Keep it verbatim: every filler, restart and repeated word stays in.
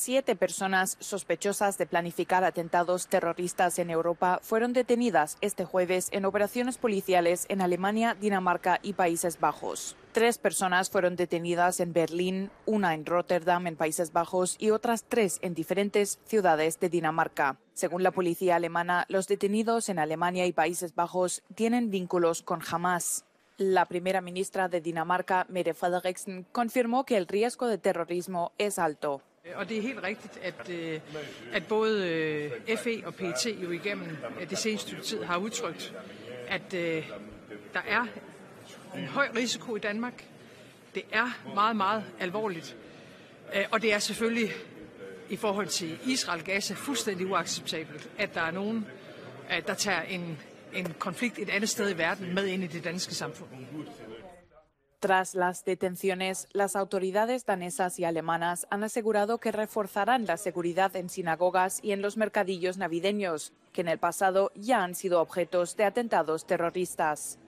Siete personas sospechosas de planificar atentados terroristas en Europa fueron detenidas este jueves en operaciones policiales en Alemania, Dinamarca y Países Bajos. Tres personas fueron detenidas en Berlín, una en Rotterdam, en Países Bajos, y otras tres en diferentes ciudades de Dinamarca. Según la policía alemana, los detenidos en Alemania y Países Bajos tienen vínculos con Hamas. La primera ministra de Dinamarca, Mette Frederiksen, confirmó que el riesgo de terrorismo es alto. Og det er helt rigtigt, at, at både F E og P E T jo igennem det seneste stykke tid har udtrykt, at der er en høj risiko i Danmark. Det er meget, meget alvorligt. Og det er selvfølgelig i forhold til Israel-Gaza fuldstændig uacceptabelt, at der er nogen, der tager en, en konflikt et andet sted i verden med ind i det danske samfund. Tras las detenciones, las autoridades danesas y alemanas han asegurado que reforzarán la seguridad en sinagogas y en los mercadillos navideños, que en el pasado ya han sido objetos de atentados terroristas.